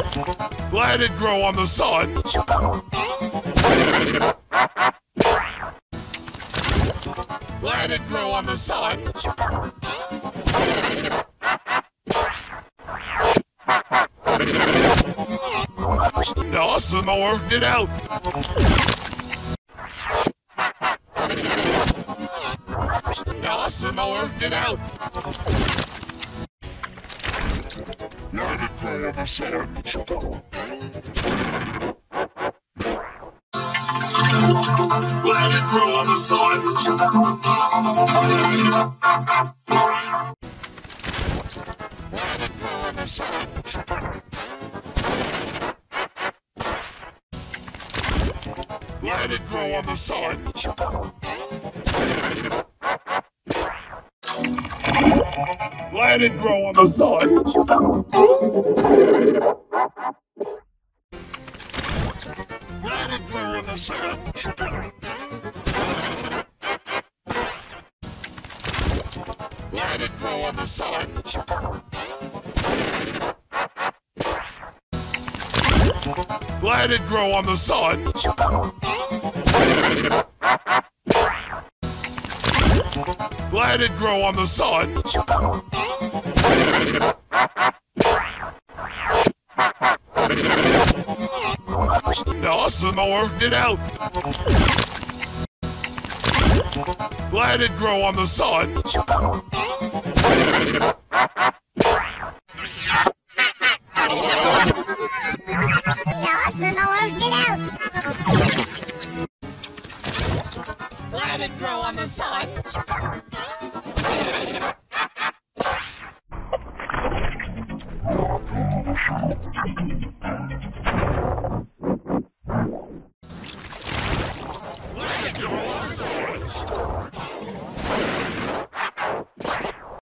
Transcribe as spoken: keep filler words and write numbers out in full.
Let it grow on the sun. Let it grow on the sun. Awesome, I worked it out. Awesome, I worked it out. Let it grow on the sun. Let it grow on the sun. Let it grow on the sun. Let it grow on the sun. Let it grow on the sun. Let it grow on the sun. Let it grow on the sun. Let it grow on the sun. Let it grow on the sun. Awesome, I worked it out. Let it grow on the sun. Awesome, I worked it out. Let it grow on the sun. Let it grow on the sun.